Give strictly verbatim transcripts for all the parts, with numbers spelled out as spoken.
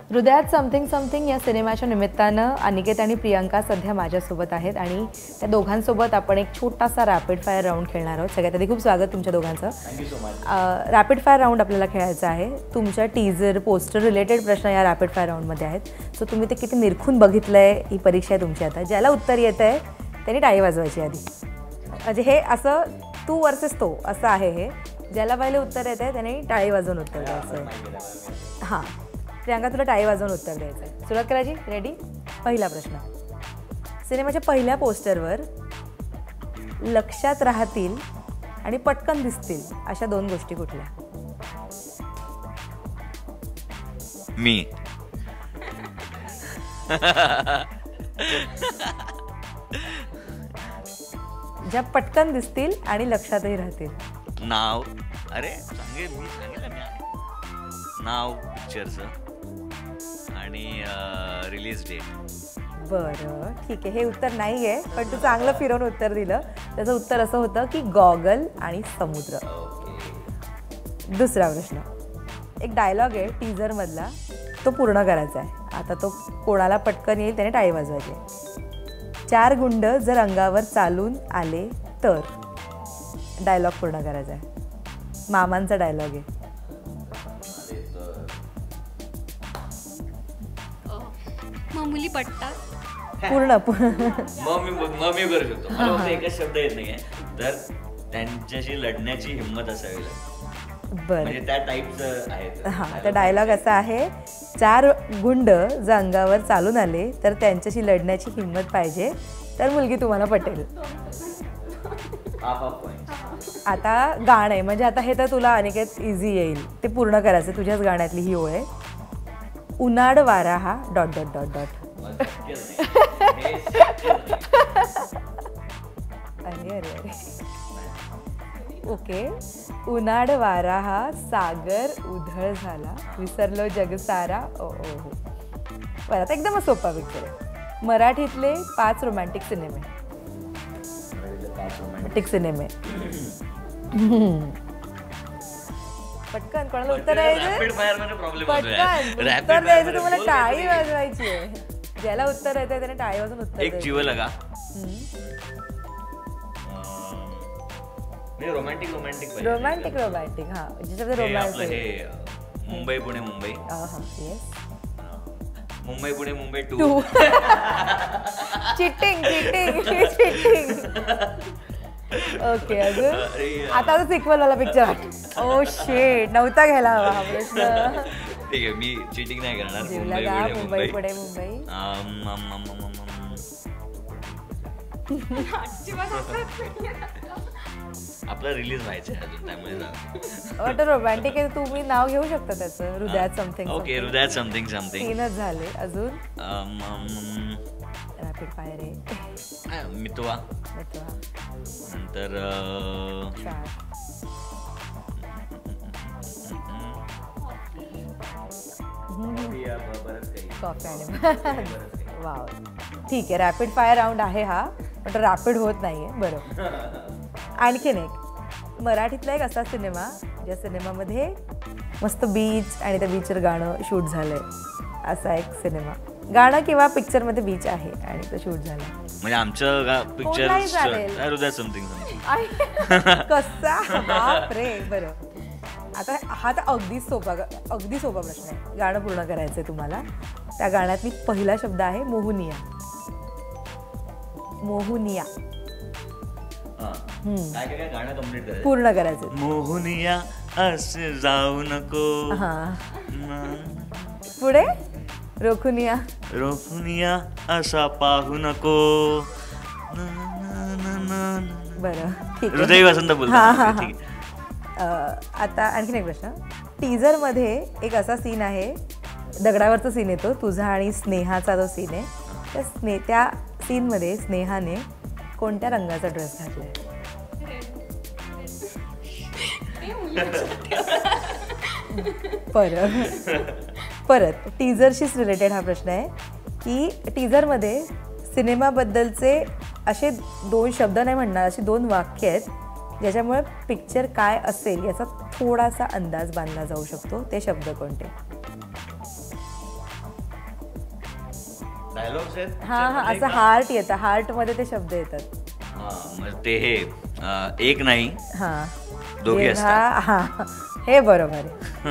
हृदयात something something या सिनेमाच्या निमित्तानं अनिकेत आणि प्रियांका सध्या माझ्यासोबत आहेत आणि त्या दोघांसोबत आपण एक छोटासा रॅपिड फायर राऊंड खेळणार आहोत. सगळ्यात आधी खूप स्वागत तुमच्या दोघांचं. Thank you so much. Rapid fire round आपल्याला खेळायचा आहे. तुमच्या टीजर पोस्टर रिलेटेड प्रश्न या रॅपिड फायर राऊंडमध्ये आहेत. सो तुम्ही ते किती निरखून बघितलं आहे ही परीक्षा आहे तुमची. आता ज्याला उत्तर येतं आहे त्यांनी टाळी वाजवायची आधी. म्हणजे हे असं तू वर्सेस तो असं आहे. हे ज्याला पहिले उत्तर येतं आहे त्याने टाळी वाजवून उत्तर द्यायचं. हां प्रियांका तुला टाळी वाजवून उत्तर द्यायचं आहे. सुरुवात करायची. रेडी. पहिला प्रश्न. सिनेमाच्या पहिल्या पोस्टरवर लक्षात राहतील आणि पटकन दिसतील अशा दोन गोष्टी कुठल्या? मी. ज्या पटकन दिसतील आणि लक्षातही राहतील. नाव. अरे सांगेल मी सांगितलं मी नाव पिक्चरचं आणि रिलीज डेट. बरं ठीक आहे. हे उत्तर नाही आहे पण तू चांगलं फिरवून उत्तर दिलं. त्याचं उत्तर असं होतं की गॉगल आणि समुद्र. दुसरा प्रश्न. एक डायलॉग आहे टीजरमधला तो पूर्ण करायचा आहे. आता तो कोणाला पटकन येईल त्याने टाळी वाजवायची. चार गुंड जर अंगावर चालून आले तर डायलॉग पूर्ण करायचा आहे. मामांचा डायलॉग आहे. मामुली पट्टा. पूर्ण मग मी मग मी करू शकतो. मला फक्त एकच शब्द येत नाहीये. तर त्यांच्याशी लढण्याची हिंमत असावी लागते. बरं म्हणजे त्या टाईपचं आहे. हां तर डायलॉग असा आहे. चार गुंड जर अंगावर चालून आले तर त्यांच्याशी लढण्याची हिंमत पाहिजे तर मुलगी तुम्हाला पटेल. आता गाणं आहे म्हणजे आता हे तर तुला अनिकेत इझी येईल. ते पूर्ण करायचं. तुझ्याच गाण्यातली ही ओळ आहे. उन्हाळ वारा हा डॉट डॉट डॉट डॉट. अरे अरे अरे ओके. उन्हाळ वारा हा सागर उधळ झाला विसरलो जग सारा ओ ओ हो. बरं आता एकदमच सोपा पिक्चर आहे. मराठीतले पाच रोमॅन्टिक सिनेमे. रोमॅन्टिक सिनेमे. पटकन कोणाला उत्तर द्यायचं. पटकन उत्तर द्यायचं. तुम्हाला टाळी वाजवायची आहे. ज्याला उत्तर येतं त्याने टाळी वाजवून उत्तर. एक जीव लगा. रोमॅन्टिक रोमॅन्टिक रोमॅन्टिक रोमॅन्टिक हा ज्याच्यामध्ये रोमॅन्स आहे. Mumbai Pune Mumbai. Yes. Mumbai Pune Mumbai two. Cheating cheating cheating. Okay अजून आता तो सिक्वल वाला पिक्चर. ओ शेट नव्हता घ्यायला हवा हा प्रश्न. ठीक आहे मी चिटिंग नाही करणार. मुंबई पुणे मुंबई. आपला रिलीज व्हायचं आहे अजून त्यामुळे. वाटतं रोमॅन्टिक आहे. तुम्ही नाव घेऊ शकता त्याचं. हृदयात समथिंग. ओके हृदयात समथिंग समथिंग. तीनच झाले. अजून रॅपिड फायर आहे. मितवा. मितवा नंतर कॉफी आणि वाव. ठीक आहे रॅपिड फायर राऊंड आहे हा पण रॅपिड होत नाहीये. बरं आणखीन एक मराठीतला एक असा सिनेमा ज्या सिनेमामध्ये मस्त बीच आणि त्या बीचवर गाणं शूट झालंय. असा एक सिनेमा. गाणं किंवा पिक्चरमध्ये बीच आहे आणि तो शूट झाला. म्हणजे आमचं पिक्चर हृदयात समथिंग समथिंग. कसा बापरे. बरं आता हा तर अगदी सोपा अगदी सोपा प्रश्न आहे. गाणं पूर्ण करायचं आहे तुम्हाला. त्या गाण्यातली पहिला शब्द आहे मोहुनिया. मोहुनिया पूर्ण करायचं. मोहुनिया असे जाऊ नको. हा पुढे रोखुनिया. रोखुनिया असा पाहू नको. बरं ठीक आहे. हृदय वसंत बोलतो. आता आणखीन एक प्रश्न. टीजरमध्ये एक असा सीन आहे दगडावरचा सीन येतो तुझा आणि स्नेहाचा जो सीन आहे. त्या स्ने त्या सीनमध्ये स्नेहाने कोणत्या रंगाचा ड्रेस घातलाय? परत परत टीजरशीच रिलेटेड हा प्रश्न आहे की टीजरमध्ये सिनेमाबद्दलचे असे दोन शब्द नाही म्हणणार असे दोन वाक्य आहेत ज्याच्यामुळे पिक्चर काय असेल याचा थोडासा अंदाज बांधला जाऊ शकतो. ते शब्द कोणते? डायलॉग्स आहेत हा हा त्याच्यामध्ये असं का? हार्ट येतं, हार्ट मध्ये ते शब्द येतात. हा मग ते हे अं, एक नाही हा दोघे हे असतात. हा हा, हे बरोबर आहे.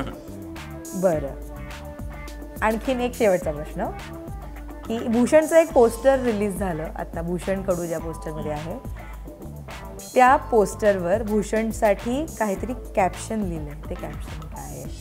बरं, आणखीन एक शेवटचा प्रश्न की भूषणचं एक पोस्टर रिलीज झालं आता, भूषण कडू ज्या पोस्टरमध्ये आहे त्या पोस्टरवर भूषणसाठी काहीतरी कॅप्शन लिहिलंय, ते कॅप्शन काय आहे?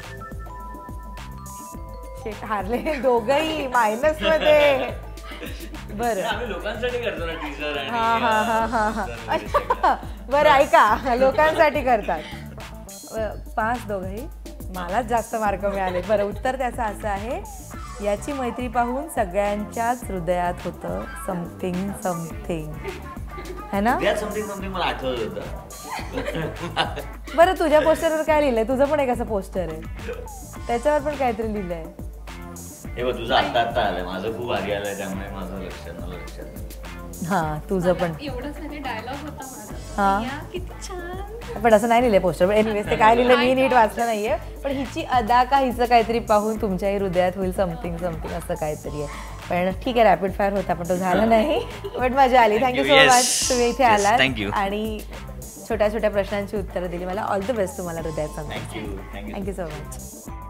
शेट हारले दोघही मायनस मध्ये. बरं आम्ही लोकांसाठी करतो ना टीजर आणि हा हा हा हा हा poster वगैरे सगळं. बरं ऐका, लोकांसाठी करतात. अ, पाच दोघंही मलाच जास्त मार्क मिळाले. बरं, उत्तर त्याचं असं आहे, याची मैत्री पाहून सगळ्यांच्याच हृदयात होतं समथिंग समथिंग, है ना? त्यात समथिंग समथिंग मला आठवत होतं. बरं, तुझ्या पोस्टरवर काय लिहिलंय? तुझं पण एक असं पोस्टर आहे, त्याच्यावर पण काहीतरी लिहिलंय. हे बघ तुझं आत्ता आत्ता आलंय, माझं खूप आधी आलंय त्यामुळे माझं लक्षात मला लक्षात नाही. हा तुझं पण. एवढं सारे डायलॉग होता हा. माझा. या, किती छान. पण असं नाही लिहिलंय पोस्टर. एनिवेज ते काय लिहिलं मी नीट वाचलं नाहीये, पण हिची अदा का हिचं काहीतरी पाहून तुमच्याही हृदयात होईल समथिंग समथिंग असं काहीतरी आहे. पण ठीक आहे, रॅपिड फायर होता पण तो झाला नाही. बट मजा आली. थँक्यू सो मच तुम्ही इथे आलात आणि छोट्या छोट्या प्रश्नांची उत्तरं दिली. मला ऑल द बेस्ट तुम्हाला हृदयात सांगतो. Thank you thank you thank you so much.